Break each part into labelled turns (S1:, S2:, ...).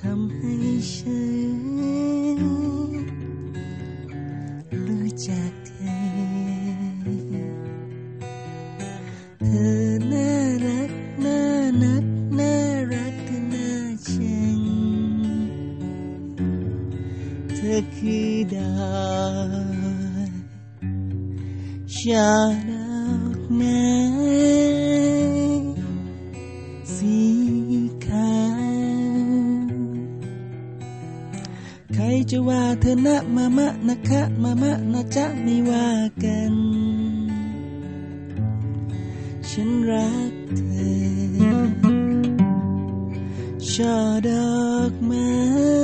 S1: ทำให้ฉันรู้จักเธอเธอน่ารักน่านักน่ารักเธอน่าชังเธอคือดาวชาดอกไม้สีขาวใครจะว่าเธอนะมามะนะคะมามะนะจ๊ะไม่ว่ากันฉันรักเธอช่อดอกไม้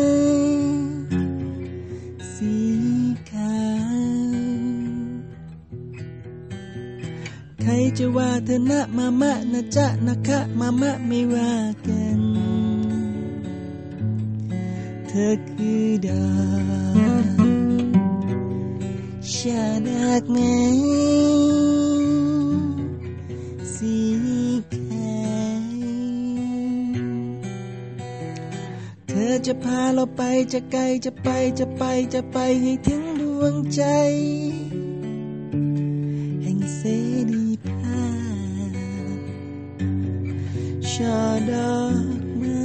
S1: สีขาวใครจะว่าเธอนะมามะนะจ๊ะนะคะมามะไม่ว่ากันเธอคือดาวชาดอกไม้สีขาวเธอจะพาเราไปจะไกลจะไปให้ถึงดวงใจแห่งเสรีภาพช่อดอกไม้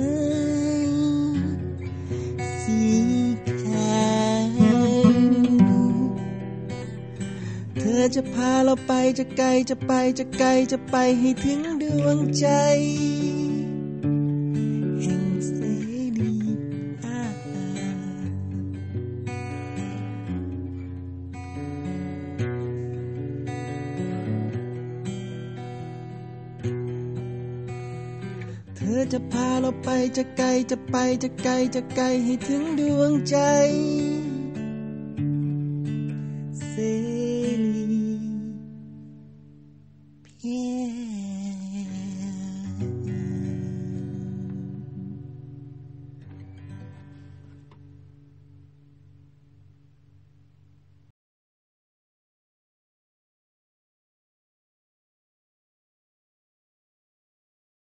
S1: สีขาวเธอจะพาเราไปจะไกลจะไปให้ถึงดวงใจแห่งเสรีภาพเธอจะพาเราไปจะไกลจะไปให้ถึงดวงใจ